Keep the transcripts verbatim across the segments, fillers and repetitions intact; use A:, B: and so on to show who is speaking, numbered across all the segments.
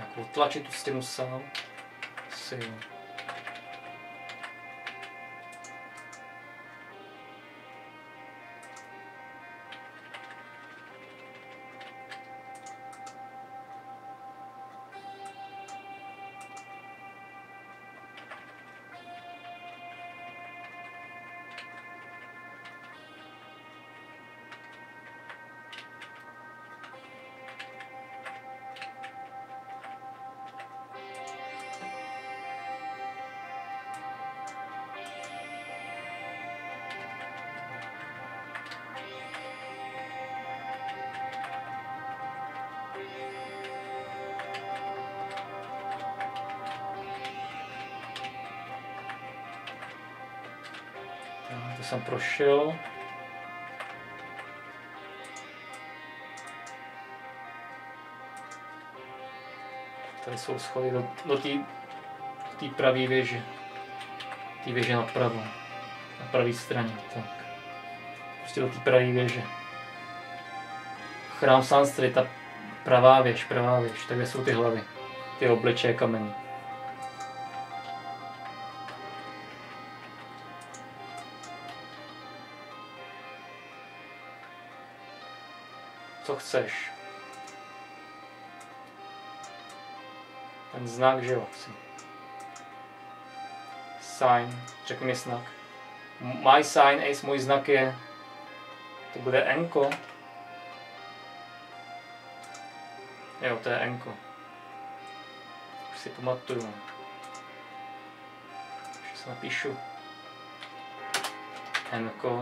A: nějak otlačit tu stěnu sám. Asi jo. To jsem prošel. Tady jsou schody do, do té pravé věže. Té věže napravo. Na pravé straně. Tak. Prostě do té pravé věže. Chrám Sanstry, ta pravá věž, pravá věž. Takhle jsou ty hlavy. Ty obličeje kamení. Co chceš? Ten znak, že jo? Sign, řekni mi znak. My sign is, můj znak je... To bude Enko. Jo, to je Enko. Už si pamatuju. Už si napíšu. Enko.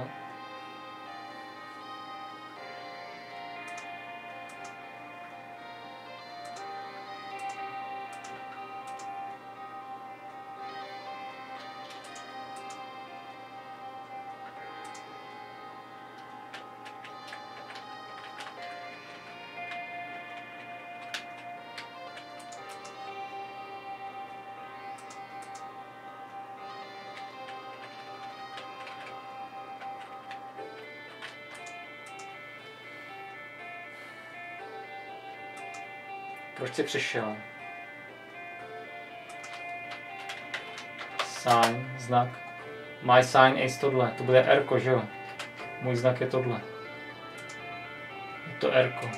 A: Proč jsi přišel? Sign, znak. My sign is tohle. To bude R-ko, že jo? Můj znak je tohle. Je to R-ko.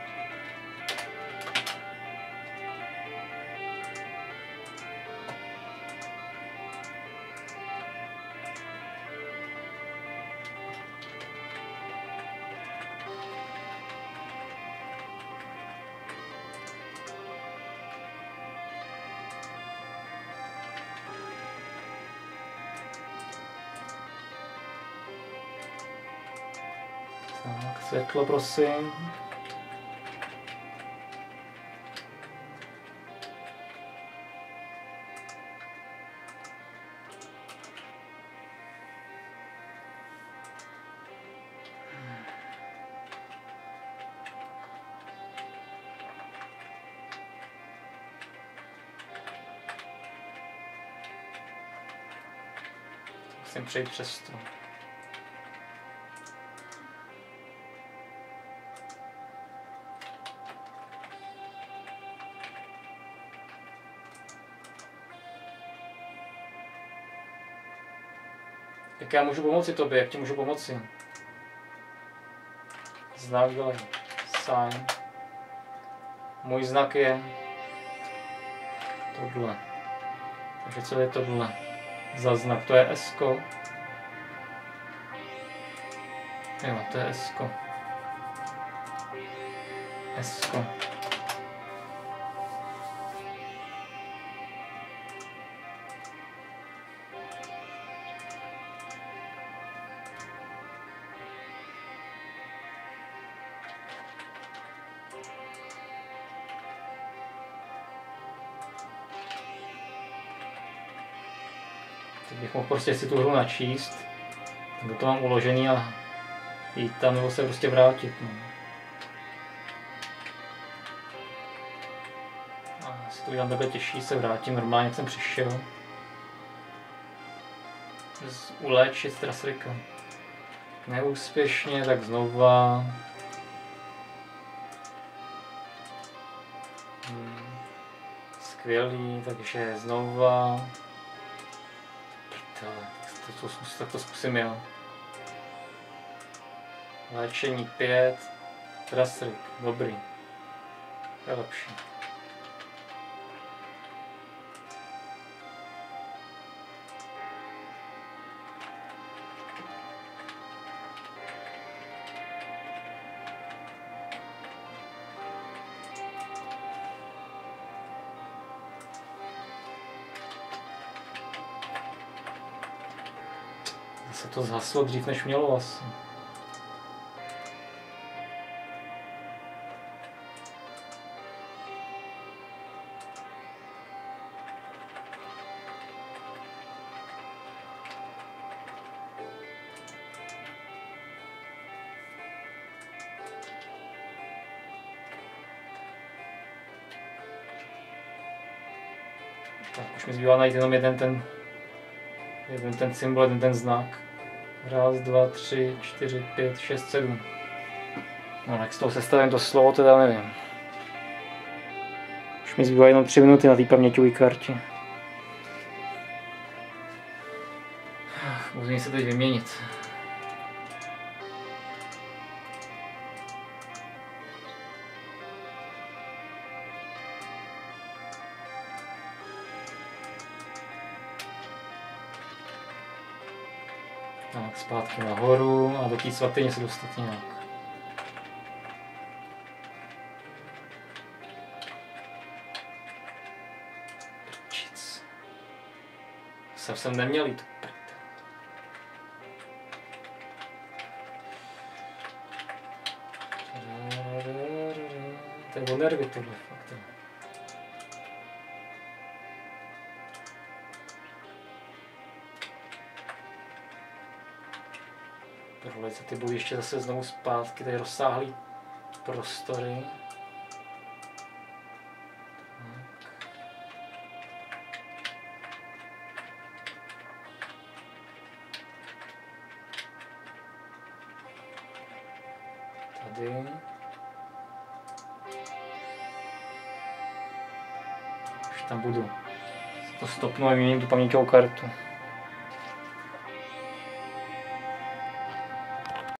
A: Tak, světlo, prosím. Musím přejít přes to. Jak já můžu pomoci tobě? Jak ti můžu pomoci? Znak dole. Sign. Můj znak je tohle. Takže co je tohle? Za znak. To je S-ko. Jo, to je S-ko. S-ko. Teď bych mohl prostě si tu hru načíst, tak to mám uložený a jít tam nebo se prostě vrátit. No. A si to udělám takhle těžší, se vrátím normálně, jak jsem přišel. Uléčit Strasrika. Neúspěšně, tak znova. Hmm. Skvělý, takže znova. Prdele, tak to, to, tak to zkusím já. Léčení pět. Trasrik, dobrý. To je lepší. Se to zhaslo dřív, než mělo asi. Tak už mi zbývá najít jenom jeden ten, jeden ten symbol, jeden ten znak. Raz, dva, tři, čtyři, pět, šest, sedm. No tak s tou sestavím to slovo teda nevím. Už mi zbývá jenom tři minuty na té paměťové kartě. Musím se teď vyměnit. Tak, zpátky nahoru a do té svatyně se dostat nějak. Prčic. Jsem sem neměl jít. To je o nervy tohle fakt. Prolejte ty body ještě zase znovu zpátky, tady rozsáhlý prostory. Tady. Už tam budu. To stopnu a vyměním tu paměťovou kartu.